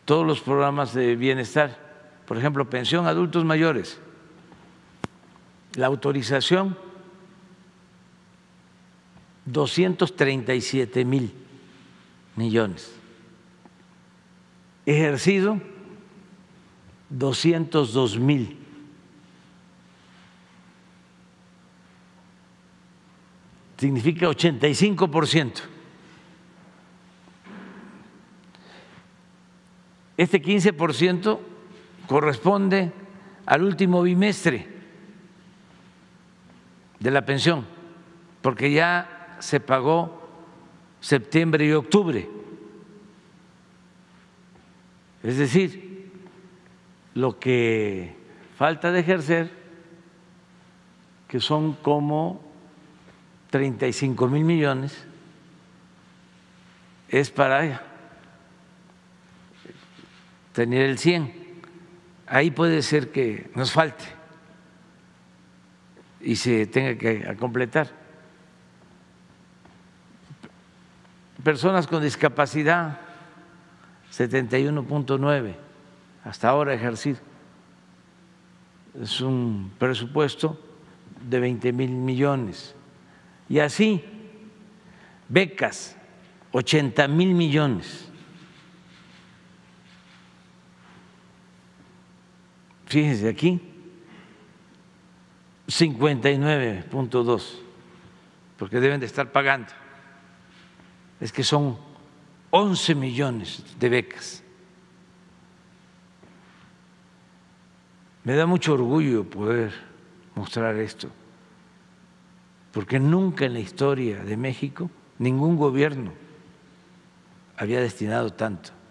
todos los programas de bienestar, por ejemplo, pensión a adultos mayores, la autorización 237,000 millones, ejercido 202,000. Significa 85%. Este 15% corresponde al último bimestre de la pensión, porque ya se pagó septiembre y octubre. Es decir, lo que falta de ejercer, que son como 35,000 millones, es para tener el 100. Ahí puede ser que nos falte y se tenga que completar. Personas con discapacidad, 71.9 hasta ahora ejercido. Es un presupuesto de 20,000 millones. Y así, becas, 80,000 millones. Fíjense aquí, 59.2, porque deben de estar pagando. Es que son 11 millones de becas. Me da mucho orgullo poder mostrar esto, porque nunca en la historia de México ningún gobierno había destinado tanto